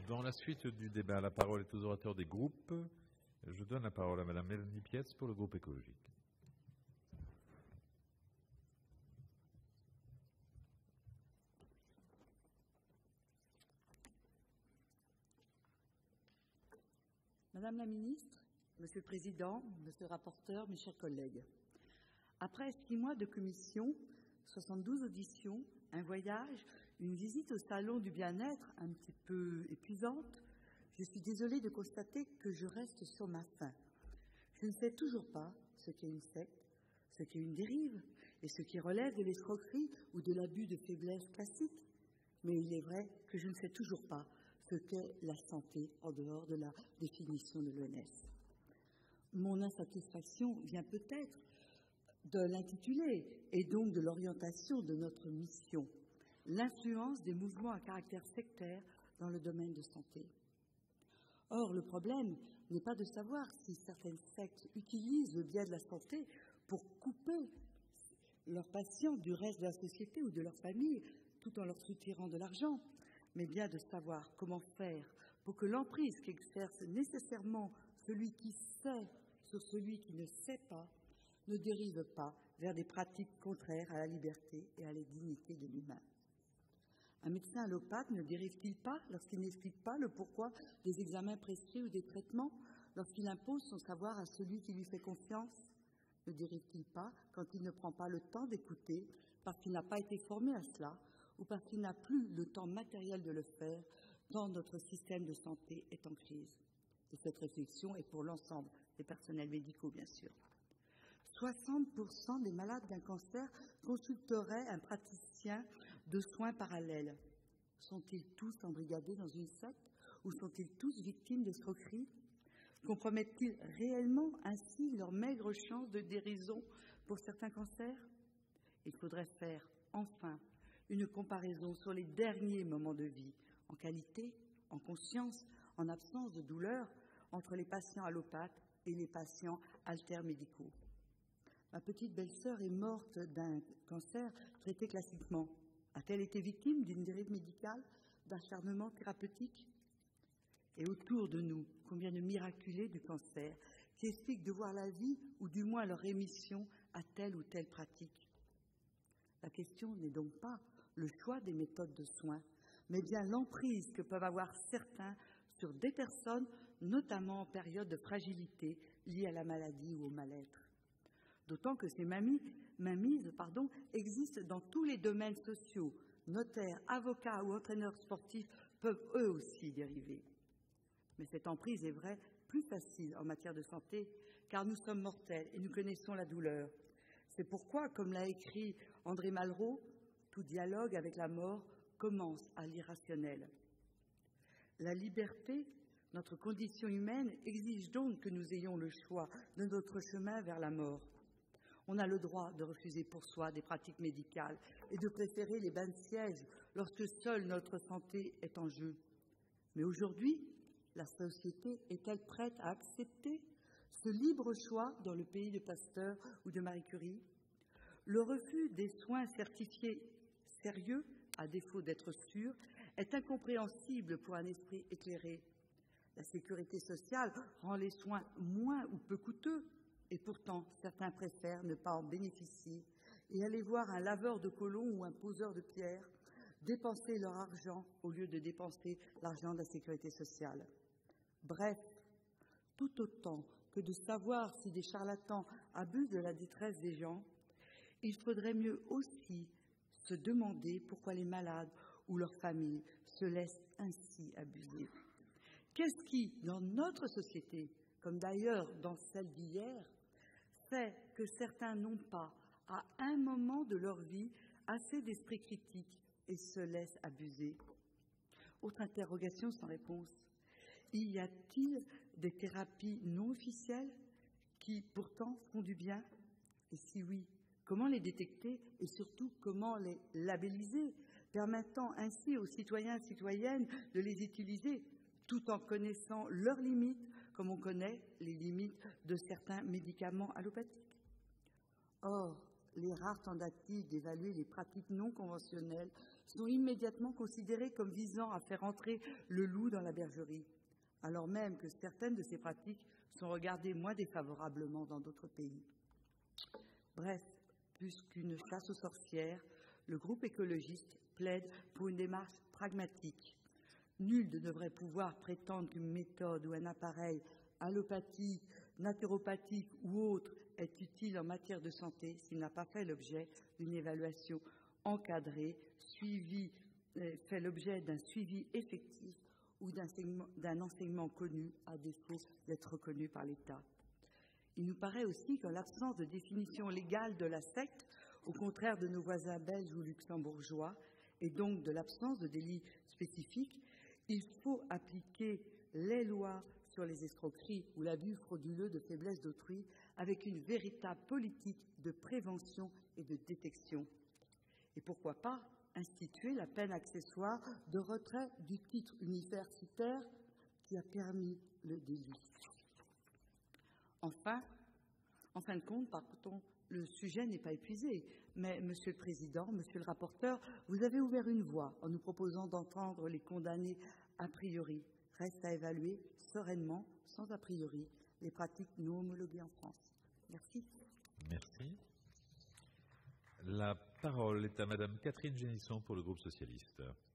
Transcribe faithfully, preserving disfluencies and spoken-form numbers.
Dans la suite du débat, la parole est aux orateurs des groupes. Je donne la parole à Madame Mélanie Pietz pour le groupe écologique. Madame la Ministre, Monsieur le Président, Monsieur le rapporteur, mes chers collègues, après six mois de commission, soixante-douze auditions, un voyage, une visite au salon du bien-être un petit peu épuisante, je suis désolée de constater que je reste sur ma faim. Je ne sais toujours pas ce qu'est une secte, ce qu'est une dérive et ce qui relève de l'escroquerie ou de l'abus de faiblesse classique. Mais il est vrai que je ne sais toujours pas ce qu'est la santé en dehors de la définition de l'O M S. Mon insatisfaction vient peut-être de l'intitulé et donc de l'orientation de notre mission, l'influence des mouvements à caractère sectaire dans le domaine de santé. Or, le problème n'est pas de savoir si certaines sectes utilisent le biais de la santé pour couper leurs patients du reste de la société ou de leur famille, tout en leur soutirant de l'argent, mais bien de savoir comment faire pour que l'emprise qu'exerce nécessairement celui qui sait sur celui qui ne sait pas ne dérive pas vers des pratiques contraires à la liberté et à la dignité de l'humain. Un médecin allopathe ne dérive-t-il pas lorsqu'il n'explique pas le pourquoi des examens prescrits ou des traitements, lorsqu'il impose son savoir à celui qui lui fait confiance? Ne dérive-t-il pas quand il ne prend pas le temps d'écouter parce qu'il n'a pas été formé à cela ou parce qu'il n'a plus le temps matériel de le faire, tant notre système de santé est en crise? Et cette réflexion est pour l'ensemble des personnels médicaux, bien sûr. soixante pour cent des malades d'un cancer consulteraient un praticien de soins parallèles. Sont-ils tous embrigadés dans une secte ou sont-ils tous victimes d'escroquerie? Compromettent-ils réellement ainsi leur maigre chance de guérison pour certains cancers? Il faudrait faire enfin une comparaison sur les derniers moments de vie, en qualité, en conscience, en absence de douleur, entre les patients allopathes et les patients altermédicaux. Ma petite belle-sœur est morte d'un cancer traité classiquement. A-t-elle été victime d'une dérive médicale, d'acharnement thérapeutique? Et autour de nous, combien de miraculés du cancer qui expliquent de voir la vie, ou du moins leur rémission, à telle ou telle pratique? La question n'est donc pas le choix des méthodes de soins, mais bien l'emprise que peuvent avoir certains sur des personnes, notamment en période de fragilité liée à la maladie ou au mal-être. D'autant que ces mamies, mainmises pardon, existent dans tous les domaines sociaux. Notaires, avocats ou entraîneurs sportifs peuvent eux aussi dériver. Mais cette emprise est vraie plus facile en matière de santé, car nous sommes mortels et nous connaissons la douleur. C'est pourquoi, comme l'a écrit André Malraux, tout dialogue avec la mort commence à l'irrationnel. La liberté, notre condition humaine, exige donc que nous ayons le choix de notre chemin vers la mort. On a le droit de refuser pour soi des pratiques médicales et de préférer les bains de siège lorsque seule notre santé est en jeu. Mais aujourd'hui, la société est-elle prête à accepter ce libre choix dans le pays de Pasteur ou de Marie Curie? Le refus des soins certifiés sérieux, à défaut d'être sûrs, est incompréhensible pour un esprit éclairé. La sécurité sociale rend les soins moins ou peu coûteux, et pourtant certains préfèrent ne pas en bénéficier et aller voir un laveur de côlons ou un poseur de pierres dépenser leur argent au lieu de dépenser l'argent de la sécurité sociale. Bref, tout autant que de savoir si des charlatans abusent de la détresse des gens, il faudrait mieux aussi se demander pourquoi les malades ou leurs familles se laissent ainsi abuser. Qu'est-ce qui, dans notre société, comme d'ailleurs dans celle d'hier, fait que certains n'ont pas, à un moment de leur vie, assez d'esprit critique et se laissent abuser? Autre interrogation sans réponse. Y a-t-il des thérapies non officielles qui, pourtant, font du bien? Et si oui, comment les détecter et surtout comment les labelliser, permettant ainsi aux citoyens et citoyennes de les utiliser, tout en connaissant leurs limites, comme on connaît les limites de certains médicaments allopathiques? Or, les rares tentatives d'évaluer les pratiques non conventionnelles sont immédiatement considérées comme visant à faire entrer le loup dans la bergerie, alors même que certaines de ces pratiques sont regardées moins défavorablement dans d'autres pays. Bref, plus qu'une chasse aux sorcières, le groupe écologiste plaide pour une démarche pragmatique. Nul ne devrait pouvoir prétendre qu'une méthode ou un appareil allopathique, naturopathique ou autre est utile en matière de santé s'il n'a pas fait l'objet d'une évaluation encadrée, suivi, euh, fait l'objet d'un suivi effectif ou d'un enseignement connu à défaut d'être reconnu par l'État. Il nous paraît aussi qu'en l'absence de définition légale de la secte, au contraire de nos voisins belges ou luxembourgeois, et donc de l'absence de délit spécifique, il faut appliquer les lois sur les escroqueries ou l'abus frauduleux de faiblesse d'autrui avec une véritable politique de prévention et de détection. Et pourquoi pas instituer la peine accessoire de retrait du titre universitaire qui a permis le délit. Enfin, en fin de compte, pardon, le sujet n'est pas épuisé, mais Monsieur le Président, Monsieur le rapporteur, vous avez ouvert une voie en nous proposant d'entendre les condamnés a priori. Reste à évaluer sereinement, sans a priori, les pratiques non homologuées en France. Merci. Merci. La parole est à Madame Catherine Génisson pour le groupe socialiste.